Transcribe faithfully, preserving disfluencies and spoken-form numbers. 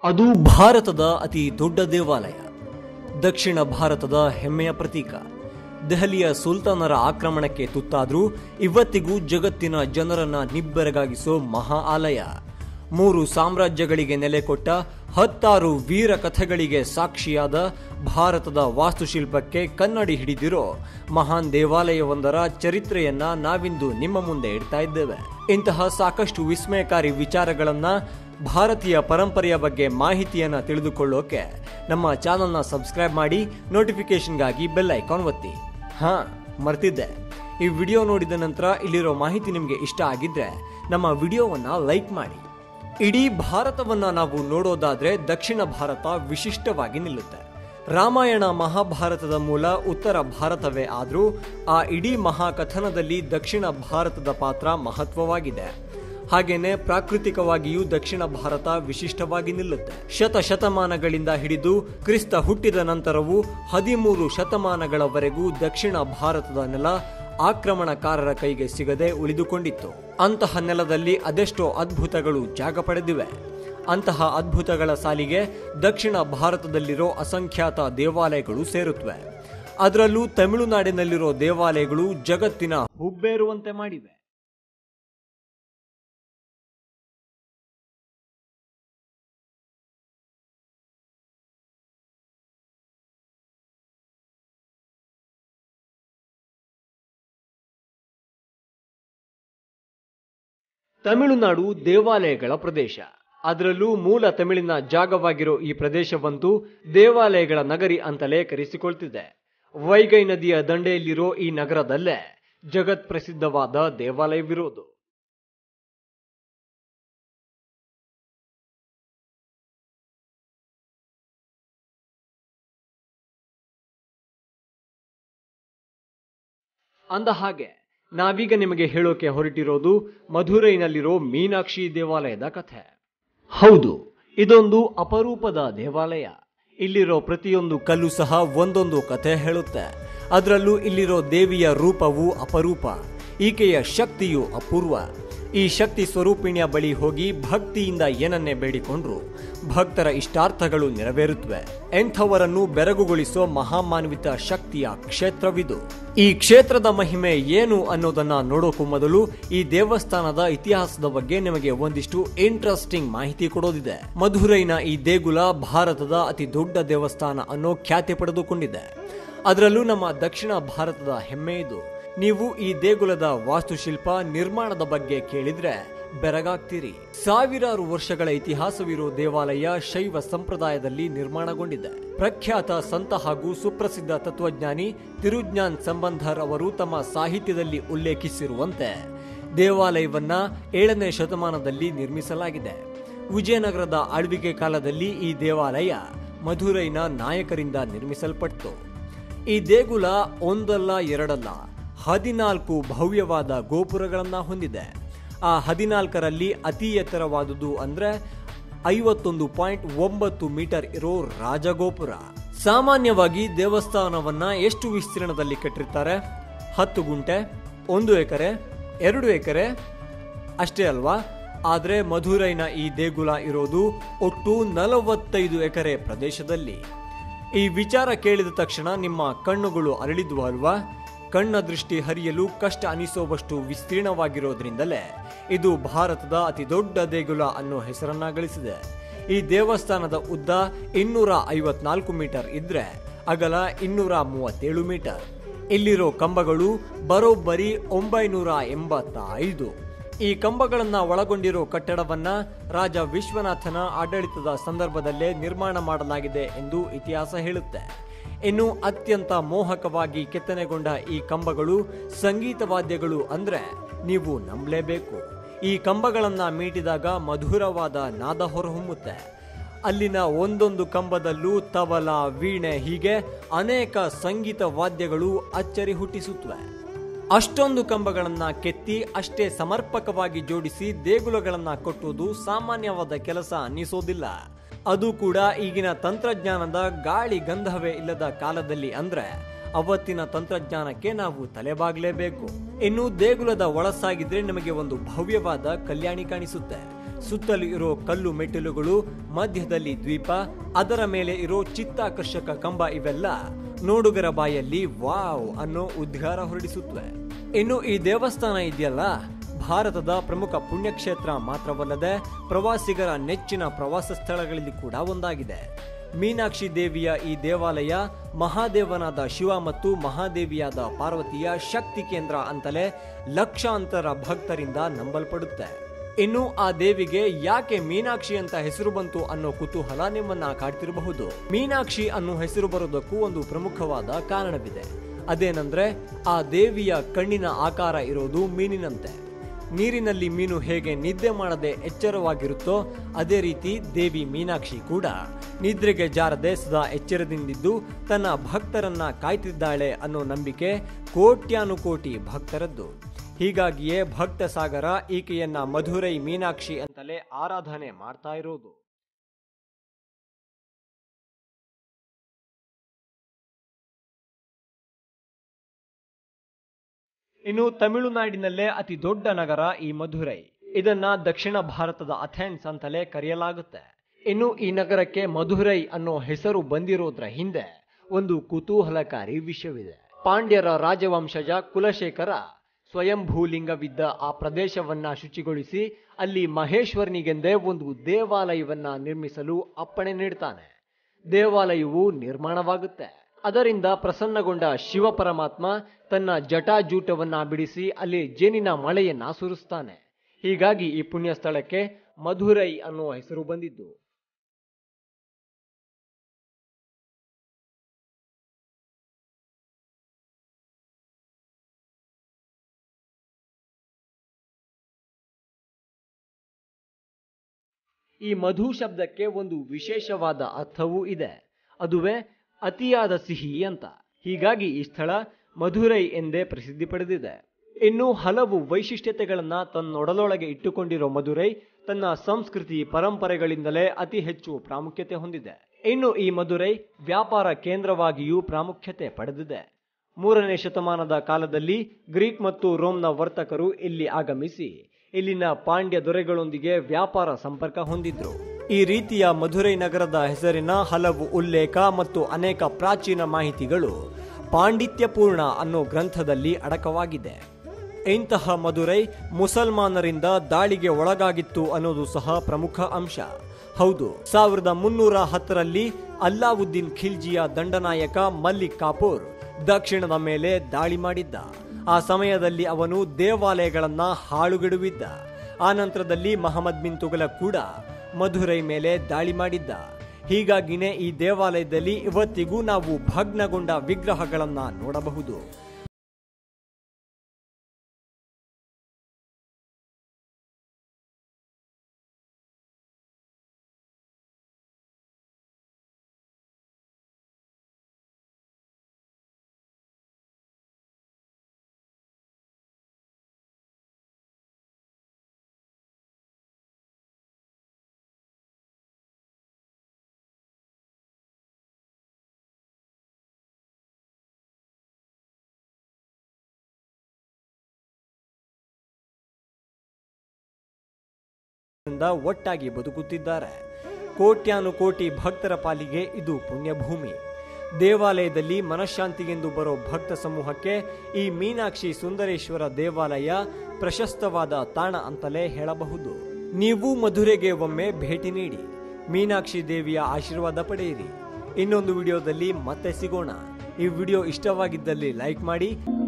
ಅದು ಭಾರತದ ಅತಿ ದೊಡ್ಡ ದೇವಾಲಯ, ದಕ್ಷಿಣ ಭಾರತದ ಹೆಮ್ಮೆಯ ಪ್ರತೀಕ. ದೆಹಲಿಯ ಸುಲ್ತಾನರ ಆಕ್ರಮಣಕ್ಕೆ ತುತ್ತಾದ್ರೂ ಇವತ್ತಿಗೂ ಜಗತ್ತಿನ ಜನರನ್ನ ನಿಬ್ಬೆರಗಾಗಿಸೋ ಮಹಾ ಆಲಯ. ಮೂರು ಸಾಮ್ರಾಜ್ಯಗಳಿಗೆ ನೆಲೆಕೊಟ್ಟ ಹತ್ತಾರು ವೀರ ಕಥೆಗಳಿಗೆ ಸಾಕ್ಷಿಯಾದ ಭಾರತದ ವಾಸ್ತುಶಿಲ್ಪಕ್ಕೆ ಕನ್ನಡಿ ಹಿಡಿದಿರೋ ಮಹಾನ್ ದೇವಾಲಯವೊಂದರ ಚರಿತ್ರೆಯನ್ನ ನಾವಿಂದು ನಿಮ್ಮ ಮುಂದೆ ಇಡ್ತಾ ಇದ್ದೇವೆ. ಇಂತಹ ಸಾಕಷ್ಟು ವಿಸ್ಮಯಕಾರಿ ವಿಚಾರಗಳನ್ನ, ಭಾರತೀಯ ಪರಂಪರೆಯ ಬಗ್ಗೆ ಮಾಹಿತಿಯನ್ನ ತಿಳಿದುಕೊಳ್ಳೋಕೆ ನಮ್ಮ ಚಾನೆಲ್ನ ಸಬ್ಸ್ಕ್ರೈಬ್ ಮಾಡಿ, ನೋಟಿಫಿಕೇಶನ್ಗಾಗಿ ಬೆಲ್ ಐಕಾನ್ ಒತ್ತಿ. ಹಾ ಮರ್ತಿದ್ದೆ, ಈ ವಿಡಿಯೋ ನೋಡಿದ ನಂತರ ಇಲ್ಲಿರೋ ಮಾಹಿತಿ ನಿಮಗೆ ಇಷ್ಟ ಆಗಿದ್ರೆ ನಮ್ಮ ವಿಡಿಯೋವನ್ನ ಲೈಕ್ ಮಾಡಿ. ಇಡೀ ಭಾರತವನ್ನ ನಾವು ನೋಡೋದಾದ್ರೆ ದಕ್ಷಿಣ ಭಾರತ ವಿಶಿಷ್ಟವಾಗಿ ನಿಲ್ಲುತ್ತೆ. ರಾಮಾಯಣ ಮಹಾಭಾರತದ ಮೂಲ ಉತ್ತರ ಭಾರತವೇ ಆದ್ರೂ ಆ ಇಡೀ ಮಹಾಕಥನದಲ್ಲಿ ದಕ್ಷಿಣ ಭಾರತದ ಪಾತ್ರ ಮಹತ್ವವಾಗಿದೆ. ಹಾಗೇನೆ ಪ್ರಾಕೃತಿಕವಾಗಿಯೂ ದಕ್ಷಿಣ ಭಾರತ ವಿಶಿಷ್ಟವಾಗಿ ನಿಲ್ಲುತ್ತೆ. ಶತ ಶತಮಾನಗಳಿಂದ ಹಿಡಿದು ಕ್ರಿಸ್ತ ಹುಟ್ಟಿದ ನಂತರವೂ ಹದಿಮೂರು ಶತಮಾನಗಳವರೆಗೂ ದಕ್ಷಿಣ ಭಾರತದ ನೆಲ ಆಕ್ರಮಣಕಾರರ ಕೈಗೆ ಸಿಗದೆ ಉಳಿದುಕೊಂಡಿತ್ತು. ಅಂತಹ ನೆಲದಲ್ಲಿ ಅದೆಷ್ಟೋ ಅದ್ಭುತಗಳು ಜಾಗ ಪಡೆದಿವೆ. ಅಂತಹ ಅದ್ಭುತಗಳ ಸಾಲಿಗೆ ದಕ್ಷಿಣ ಭಾರತದಲ್ಲಿರೋ ಅಸಂಖ್ಯಾತ ದೇವಾಲಯಗಳು ಸೇರುತ್ತವೆ. ಅದರಲ್ಲೂ ತಮಿಳುನಾಡಿನಲ್ಲಿರೋ ದೇವಾಲಯಗಳು ಜಗತ್ತಿನ ಹುಬ್ಬೇರುವಂತೆ ಮಾಡಿವೆ. ತಮಿಳುನಾಡು ದೇವಾಲಯಗಳ ಪ್ರದೇಶ. ಅದರಲ್ಲೂ ಮೂಲ ತಮಿಳಿನ ಜಾಗವಾಗಿರೋ ಈ ಪ್ರದೇಶವಂತೂ ದೇವಾಲಯಗಳ ನಗರಿ ಅಂತಲೇ ಕರೆಸಿಕೊಳ್ತಿದೆ. ವೈಗೈ ನದಿಯ ದಂಡೆಯಲ್ಲಿರೋ ಈ ನಗರದಲ್ಲೇ ಜಗತ್ ಪ್ರಸಿದ್ಧವಾದ ದೇವಾಲಯವಿರೋದು. ಅಂದ ಹಾಗೆ ನಾವೀಗ ನಿಮಗೆ ಹೇಳೋಕೆ ಹೊರಟಿರೋದು ಮಧುರೈನಲ್ಲಿರೋ ಮೀನಾಕ್ಷಿ ದೇವಾಲಯದ ಕಥೆ. ಹೌದು, ಇದೊಂದು ಅಪರೂಪದ ದೇವಾಲಯ. ಇಲ್ಲಿರೋ ಪ್ರತಿಯೊಂದು ಕಲ್ಲು ಸಹ ಒಂದೊಂದು ಕಥೆ ಹೇಳುತ್ತೆ. ಅದರಲ್ಲೂ ಇಲ್ಲಿರೋ ದೇವಿಯ ರೂಪವು ಅಪರೂಪ, ಈಕೆಯ ಶಕ್ತಿಯು ಅಪೂರ್ವ. ಈ ಶಕ್ತಿ ಸ್ವರೂಪಿಣಿಯ ಬಳಿ ಹೋಗಿ ಭಕ್ತಿಯಿಂದ ಏನನ್ನೇ ಬೇಡಿಕೊಂಡ್ರು ಭಕ್ತರ ಇಷ್ಟಾರ್ಥಗಳು ನೆರವೇರುತ್ತವೆ. ಎಂಥವರನ್ನು ಬೆರಗುಗೊಳಿಸೋ ಮಹಾಮಾನ್ವಿತ ಶಕ್ತಿಯ ಕ್ಷೇತ್ರವಿದು. ಈ ಕ್ಷೇತ್ರದ ಮಹಿಮೆ ಏನು ಅನ್ನೋದನ್ನ ನೋಡೋಕು ಮೊದಲು ಈ ದೇವಸ್ಥಾನದ ಇತಿಹಾಸದ ಬಗ್ಗೆ ನಿಮಗೆ ಒಂದಿಷ್ಟು ಇಂಟ್ರೆಸ್ಟಿಂಗ್ ಮಾಹಿತಿ ಕೊಡೋದಿದೆ. ಮಧುರೈನ ಈ ದೇಗುಲ ಭಾರತದ ಅತಿ ದೊಡ್ಡ ದೇವಸ್ಥಾನ ಅನ್ನೋ ಖ್ಯಾತಿ ಪಡೆದುಕೊಂಡಿದೆ. ಅದರಲ್ಲೂ ನಮ್ಮ ದಕ್ಷಿಣ ಭಾರತದ ಹೆಮ್ಮೆ ಇದು. ನೀವು ಈ ದೇಗುಲದ ವಾಸ್ತುಶಿಲ್ಪ ನಿರ್ಮಾಣದ ಬಗ್ಗೆ ಕೇಳಿದ್ರೆ ಬೆರಗಾಗ್ತೀರಿ. ಸಾವಿರಾರು ವರ್ಷಗಳ ಇತಿಹಾಸವಿರೋ ದೇವಾಲಯ ಶೈವ ಸಂಪ್ರದಾಯದಲ್ಲಿ ನಿರ್ಮಾಣಗೊಂಡಿದೆ. ಪ್ರಖ್ಯಾತ ಸಂತ ಹಾಗೂ ಸುಪ್ರಸಿದ್ಧ ತತ್ವಜ್ಞಾನಿ ತಿರುಜ್ಞಾನ್ ಸಂಬಂಧರ್ ಅವರು ತಮ್ಮ ಸಾಹಿತ್ಯದಲ್ಲಿ ಉಲ್ಲೇಖಿಸಿರುವಂತೆ ದೇವಾಲಯವನ್ನ ಏಳನೇ ಶತಮಾನದಲ್ಲಿ ನಿರ್ಮಿಸಲಾಗಿದೆ. ವಿಜಯನಗರದ ಆಳ್ವಿಕೆ ಕಾಲದಲ್ಲಿ ಈ ದೇವಾಲಯ ಮಧುರೈನ ನಾಯಕರಿಂದ ನಿರ್ಮಿಸಲ್ಪಟ್ಟಿತು. ಈ ದೇಗುಲ ಒಂದಲ್ಲ ಎರಡಲ್ಲ ಹದಿನಾಲ್ಕು ಭವ್ಯವಾದ ಗೋಪುರಗಳನ್ನ ಹೊಂದಿದೆ. ಆ ಹದಿನಾಲ್ಕರಲ್ಲಿ ಅತಿ ಎತ್ತರವಾದುದು ಅಂದ್ರೆ ಐವತ್ತೊಂದು ಪಾಯಿಂಟ್ ಒಂಬತ್ತು ಮೀಟರ್ ಇರೋ ರಾಜಗೋಪುರ. ಸಾಮಾನ್ಯವಾಗಿ ದೇವಸ್ಥಾನವನ್ನ ಎಷ್ಟು ವಿಸ್ತೀರ್ಣದಲ್ಲಿ ಕಟ್ಟಿರ್ತಾರೆ? ಹತ್ತು ಗುಂಟೆ, ಒಂದು ಎಕರೆ, ಎರಡು ಎಕರೆ ಅಷ್ಟೇ ಅಲ್ವಾ? ಆದ್ರೆ ಮಧುರೈನ ಈ ದೇಗುಲ ಇರೋದು ಒಟ್ಟು ನಲವತ್ತೈದು ಎಕರೆ ಪ್ರದೇಶದಲ್ಲಿ. ಈ ವಿಚಾರ ಕೇಳಿದ ತಕ್ಷಣ ನಿಮ್ಮ ಕಣ್ಣುಗಳು ಅರಳಿದ್ವು ಅಲ್ವಾ? ಕಣ್ಣ ದೃಷ್ಟಿ ಹರಿಯಲು ಕಷ್ಟ ಅನಿಸೋವಷ್ಟು ವಿಸ್ತೀರ್ಣವಾಗಿರೋದ್ರಿಂದಲೇ ಇದು ಭಾರತದ ಅತಿ ದೊಡ್ಡ ದೇಗುಲ ಅನ್ನೋ ಹೆಸರನ್ನ ಗಳಿಸಿದೆ. ಈ ದೇವಸ್ಥಾನದ ಉದ್ದ ಇನ್ನೂರ ಐವತ್ನಾಲ್ಕು ಮೀಟರ್ ಇದ್ರೆ ಅಗಲ ಇನ್ನೂರ ಮೂವತ್ತೇಳು ಮೀಟರ್. ಇಲ್ಲಿರೋ ಕಂಬಗಳು ಬರೋಬ್ಬರಿ ಒಂಬೈನೂರ ಎಂಬತ್ತ ಐದು. ಈ ಕಂಬಗಳನ್ನ ಒಳಗೊಂಡಿರೋ ಕಟ್ಟಡವನ್ನ ರಾಜ ವಿಶ್ವನಾಥನ ಆಡಳಿತದ ಸಂದರ್ಭದಲ್ಲೇ ನಿರ್ಮಾಣ ಮಾಡಲಾಗಿದೆ ಎಂದು ಇತಿಹಾಸ ಹೇಳುತ್ತೆ. ಇನ್ನು ಅತ್ಯಂತ ಮೋಹಕವಾಗಿ ಕೆತ್ತನೆಗೊಂಡ ಈ ಕಂಬಗಳು ಸಂಗೀತ ವಾದ್ಯಗಳು ಅಂದ್ರೆ ನೀವು ನಂಬಲೇಬೇಕು. ಈ ಕಂಬಗಳನ್ನ ಮೀಟಿದಾಗ ಮಧುರವಾದ ನಾದ ಹೊರಹೊಮ್ಮುತ್ತೆ. ಅಲ್ಲಿನ ಒಂದೊಂದು ಕಂಬದಲ್ಲೂ ತಬಲ, ವೀಣೆ ಹೀಗೆ ಅನೇಕ ಸಂಗೀತ ವಾದ್ಯಗಳು ಅಚ್ಚರಿ ಹುಟ್ಟಿಸುತ್ತವೆ. ಅಷ್ಟೊಂದು ಕಂಬಗಳನ್ನ ಕೆತ್ತಿ ಅಷ್ಟೇ ಸಮರ್ಪಕವಾಗಿ ಜೋಡಿಸಿ ದೇಗುಲಗಳನ್ನ ಕಟ್ಟುವುದು ಸಾಮಾನ್ಯವಾದ ಕೆಲಸ ಅನ್ನಿಸೋದಿಲ್ಲ. ಅದು ಕೂಡ ಈಗಿನ ತಂತ್ರಜ್ಞಾನದ ಗಾಳಿ ಗಂಧವೇ ಇಲ್ಲದ ಕಾಲದಲ್ಲಿ. ಅಂದ್ರೆ ಅವತ್ತಿನ ತಂತ್ರಜ್ಞಾನಕ್ಕೆ ನಾವು ತಲೆಬಾಗಲೇಬೇಕು. ಇನ್ನು ದೇಗುಲದ ಒಳಸಾಗಿದ್ರೆ ನಿಮಗೆ ಒಂದು ಭವ್ಯವಾದ ಕಲ್ಯಾಣಿ ಕಾಣಿಸುತ್ತೆ. ಸುತ್ತಲೂ ಇರೋ ಕಲ್ಲು ಮೆಟ್ಟಿಲುಗಳು, ಮಧ್ಯದಲ್ಲಿ ದ್ವೀಪ, ಅದರ ಮೇಲೆ ಇರೋ ಚಿತ್ತಾಕರ್ಷಕ ಕಂಬ ಇವೆಲ್ಲ ನೋಡುಗರ ಬಾಯಲ್ಲಿ ವಾವ್ ಅನ್ನೋ ಉದ್ಗಾರ ಹೊರಡಿಸುತ್ತವೆ. ಇನ್ನು ಈ ದೇವಸ್ಥಾನ ಇದೆಯಲ್ಲ, ಭಾರತದ ಪ್ರಮುಖ ಪುಣ್ಯಕ್ಷೇತ್ರ ಮಾತ್ರವಲ್ಲದೆ ಪ್ರವಾಸಿಗರ ನೆಚ್ಚಿನ ಪ್ರವಾಸ ಸ್ಥಳಗಳಲ್ಲಿ ಕೂಡ ಒಂದಾಗಿದೆ. ಮೀನಾಕ್ಷಿ ದೇವಿಯ ಈ ದೇವಾಲಯ ಮಹಾದೇವನಾದ ಶಿವ ಮತ್ತು ಮಹಾದೇವಿಯಾದ ಪಾರ್ವತಿಯ ಶಕ್ತಿ ಕೇಂದ್ರ ಅಂತಲೇ ಲಕ್ಷಾಂತರ ಭಕ್ತರಿಂದ ನಂಬಲ್ಪಡುತ್ತೆ. ಇನ್ನು ಆ ದೇವಿಗೆ ಯಾಕೆ ಮೀನಾಕ್ಷಿ ಅಂತ ಹೆಸರು ಬಂತು ಅನ್ನೋ ಕುತೂಹಲ ನಿಮ್ಮನ್ನ ಕಾಡ್ತಿರಬಹುದು. ಮೀನಾಕ್ಷಿ ಅನ್ನೋ ಹೆಸರು ಬರೋದಕ್ಕೂ ಒಂದು ಪ್ರಮುಖವಾದ ಕಾರಣವಿದೆ. ಅದೇನಂದ್ರೆ ಆ ದೇವಿಯ ಕಣ್ಣಿನ ಆಕಾರ ಇರೋದು ಮೀನಿನಂತೆ. ನೀರಿನಲ್ಲಿ ಮೀನು ಹೇಗೆ ನಿದ್ದೆ ಮಾಡದೆ ಎಚ್ಚರವಾಗಿರುತ್ತೋ ಅದೇ ರೀತಿ ದೇವಿ ಮೀನಾಕ್ಷಿ ಕೂಡ ನಿದ್ರೆಗೆ ಜಾರದೆ ಸದಾ ಎಚ್ಚರದಿಂದಿದ್ದು ತನ್ನ ಭಕ್ತರನ್ನ ಕಾಯ್ತಿದ್ದಾಳೆ ಅನ್ನೋ ನಂಬಿಕೆ ಕೋಟ್ಯಾನುಕೋಟಿ ಭಕ್ತರದ್ದು. ಹೀಗಾಗಿಯೇ ಭಕ್ತ ಸಾಗರ ಈಕೆಯನ್ನ ಮಧುರೈ ಮೀನಾಕ್ಷಿ ಅಂತಲೇ ಆರಾಧನೆ ಮಾಡ್ತಾ ಇರೋದು. ಇನ್ನು ತಮಿಳುನಾಡಿನಲ್ಲೇ ಅತಿ ದೊಡ್ಡ ನಗರ ಈ ಮಧುರೈ. ಇದನ್ನ ದಕ್ಷಿಣ ಭಾರತದ ಅಥೆನ್ಸ್ ಅಂತಲೇ ಕರೆಯಲಾಗುತ್ತೆ. ಇನ್ನು ಈ ನಗರಕ್ಕೆ ಮಧುರೈ ಅನ್ನೋ ಹೆಸರು ಬಂದಿರೋದ್ರ ಹಿಂದೆ ಒಂದು ಕುತೂಹಲಕಾರಿ ವಿಷಯವಿದೆ. ಪಾಂಡ್ಯರ ರಾಜವಂಶಜ ಕುಲಶೇಖರ ಸ್ವಯಂಭೂಲಿಂಗವಿದ್ದ ಆ ಪ್ರದೇಶವನ್ನ ಶುಚಿಗೊಳಿಸಿ ಅಲ್ಲಿ ಮಹೇಶ್ವರನಿಗೆಂದೇ ಒಂದು ದೇವಾಲಯವನ್ನ ನಿರ್ಮಿಸಲು ಅಪ್ಪಣೆ ನೀಡ್ತಾನೆ. ದೇವಾಲಯವು ನಿರ್ಮಾಣವಾಗುತ್ತೆ. ಅದರಿಂದ ಪ್ರಸನ್ನಗೊಂಡ ಶಿವ ಪರಮಾತ್ಮ ತನ್ನ ಜಟಾಜೂಟವನ್ನ ಬಿಡಿಸಿ ಅಲ್ಲಿ ಜೇನಿನ ಮಳೆಯನ್ನ ಸುರಿಸ್ತಾನೆ. ಹೀಗಾಗಿ ಈ ಪುಣ್ಯ ಸ್ಥಳಕ್ಕೆ ಮಧುರೈ ಅನ್ನೋ ಹೆಸರು ಬಂದಿದ್ದು. ಈ ಮಧು ಶಬ್ದಕ್ಕೆ ಒಂದು ವಿಶೇಷವಾದ ಅರ್ಥವೂ ಇದೆ. ಅದುವೇ ಅತಿಯಾದ ಸಿಹಿ ಅಂತ. ಹೀಗಾಗಿ ಈ ಸ್ಥಳ ಮಧುರೈ ಎಂದೇ ಪ್ರಸಿದ್ಧಿ ಪಡೆದಿದೆ. ಇನ್ನು ಹಲವು ವೈಶಿಷ್ಟ್ಯತೆಗಳನ್ನ ತನ್ನೊಡಲೊಳಗೆ ಇಟ್ಟುಕೊಂಡಿರೋ ಮಧುರೈ ತನ್ನ ಸಂಸ್ಕೃತಿ ಪರಂಪರೆಗಳಿಂದಲೇ ಅತಿ ಹೆಚ್ಚು ಪ್ರಾಮುಖ್ಯತೆ ಹೊಂದಿದೆ. ಇನ್ನು ಈ ಮಧುರೈ ವ್ಯಾಪಾರ ಕೇಂದ್ರವಾಗಿಯೂ ಪ್ರಾಮುಖ್ಯತೆ ಪಡೆದಿದೆ. ಮೂರನೇ ಶತಮಾನದ ಕಾಲದಲ್ಲಿ ಗ್ರೀಕ್ ಮತ್ತು ರೋಮ್ನ ವರ್ತಕರು ಇಲ್ಲಿ ಆಗಮಿಸಿ ಇಲ್ಲಿನ ಪಾಂಡ್ಯ ದೊರೆಗಳೊಂದಿಗೆ ವ್ಯಾಪಾರ ಸಂಪರ್ಕ ಹೊಂದಿದ್ರು. ಈ ರೀತಿಯ ಮಧುರೈ ನಗರದ ಹೆಸರಿನ ಹಲವು ಉಲ್ಲೇಖ ಮತ್ತು ಅನೇಕ ಪ್ರಾಚೀನ ಮಾಹಿತಿಗಳು ಪಾಂಡಿತ್ಯಪೂರ್ಣ ಅನ್ನೋ ಗ್ರಂಥದಲ್ಲಿ ಅಡಕವಾಗಿದೆ. ಇಂತಹ ಮಧುರೈ ಮುಸಲ್ಮಾನರಿಂದ ದಾಳಿಗೆ ಒಳಗಾಗಿತ್ತು ಅನ್ನೋದು ಸಹ ಪ್ರಮುಖ ಅಂಶ. ಹೌದು, ಸಾವಿರದ ಮುನ್ನೂರ ಹತ್ತರಲ್ಲಿ ಅಲ್ಲಾವುದ್ದೀನ್ ಖಿಲ್ಜಿಯ ದಂಡನಾಯಕ ಮಲ್ಲಿಕ್ ಕಾಫೂರ್ ದಕ್ಷಿಣದ ಮೇಲೆ ದಾಳಿ ಮಾಡಿದ್ದ. ಆ ಸಮಯದಲ್ಲಿ ಅವನು ದೇವಾಲಯಗಳನ್ನ ಹಾಳುಗೆಡುವಿದ್ದ. ಆ ನಂತರದಲ್ಲಿ ಮಹಮ್ಮದ್ ಬಿನ್ ತುಘಲಕ್ ಕೂಡ ಮಧುರೈ ಮೇಲೆ ದಾಳಿ ಮಾಡಿದ್ದ. ಹೀಗಾಗಿನೇ ಈ ದೇವಾಲಯದಲ್ಲಿ ಇವತ್ತಿಗೂ ನಾವು ಭಗ್ನಗೊಂಡ ವಿಗ್ರಹಗಳನ್ನ ನೋಡಬಹುದು. ಒಟ್ಟಾಗಿ ಬದುಕುತ್ತಿದ್ದಾರೆ. ಕೋಟ್ಯಾನು ಕೋಟಿ ಭಕ್ತರ ಪಾಲಿಗೆ ಇದು ಪುಣ್ಯಭೂಮಿ. ದೇವಾಲಯದಲ್ಲಿ ಮನಃಶಾಂತಿಗೆಂದು ಬರೋ ಭಕ್ತ ಸಮೂಹಕ್ಕೆ ಈ ಮೀನಾಕ್ಷಿ ಸುಂದರೇಶ್ವರ ದೇವಾಲಯ ಪ್ರಶಸ್ತವಾದ ತಾಣ ಅಂತಲೇ ಹೇಳಬಹುದು. ನೀವು ಮಧುರೆಗೆ ಒಮ್ಮೆ ಭೇಟಿ ನೀಡಿ ಮೀನಾಕ್ಷಿ ದೇವಿಯ ಆಶೀರ್ವಾದ ಪಡೆಯಿರಿ. ಇನ್ನೊಂದು ವಿಡಿಯೋದಲ್ಲಿ ಮತ್ತೆ ಸಿಗೋಣ. ಈ ವಿಡಿಯೋ ಇಷ್ಟವಾಗಿದ್ದಲ್ಲಿ ಲೈಕ್ ಮಾಡಿ.